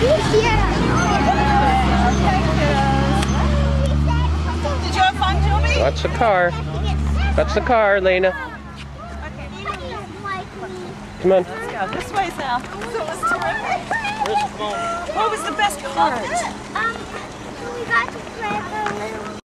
Did you have fun, Joby? Watch the car. Watch the car, Lena. Come on. Let's go this way, Sal. That was terrific. What was the best part? We got to play the little